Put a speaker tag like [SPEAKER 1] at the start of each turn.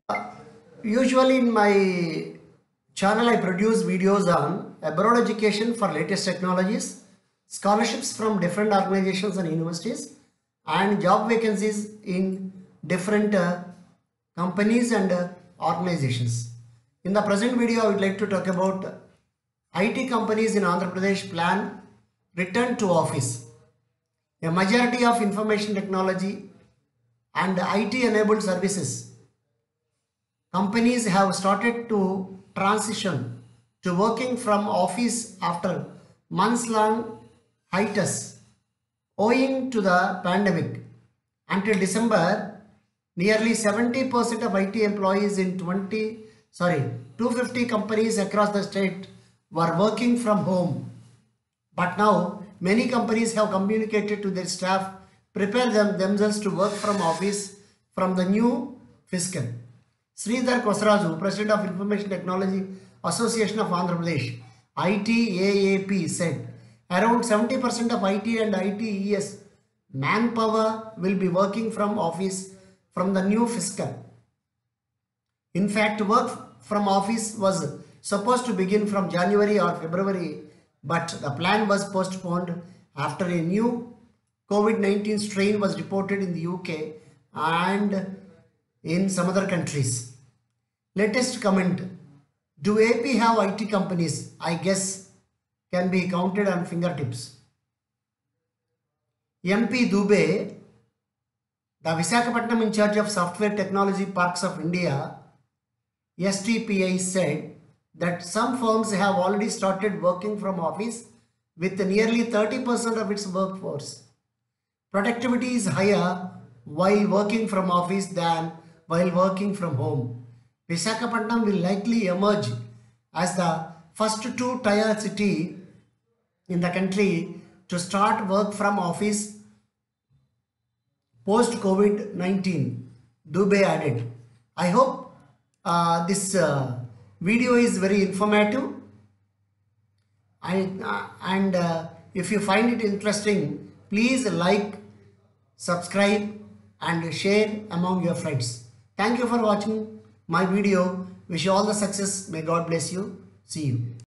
[SPEAKER 1] Usually in my channel I produce videos on abroad education for latest technologies, scholarships from different organizations and universities, and job vacancies in different companies and organizations. In the present video I would like to talk about IT companies in Andhra Pradesh plan return to office. A majority of information technology and IT enabled services companies have started to transition to working from office after months-long hiatus owing to the pandemic. Until December, nearly 70% of IT employees in 250 companies across the state were working from home. But now, many companies have communicated to their staff, prepare themselves to work from office from the new fiscal. Sridhar Kosaraju, President of Information Technology Association of Andhra Pradesh, ITAAP, said around 70% of IT and ITES manpower will be working from office from the new fiscal. In fact, work from office was supposed to begin from January or February, but the plan was postponed after a new COVID-19 strain was reported in the UK and in some other countries. Latest comment. Do AP have IT companies? I guess can be counted on fingertips. MP Dubey, the Visakhapatnam in charge of Software Technology Parks of India, STPI, said that some firms have already started working from office with nearly 30% of its workforce. Productivity is higher while working from office than while working from home. Visakhapatnam will likely emerge as the first two-tier city in the country to start work from office post-COVID-19, Dubey added. I hope this video is very informative, and if you find it interesting, please like, subscribe and share among your friends. Thank you for watching my video. Wish you all the success. May God bless you. See you.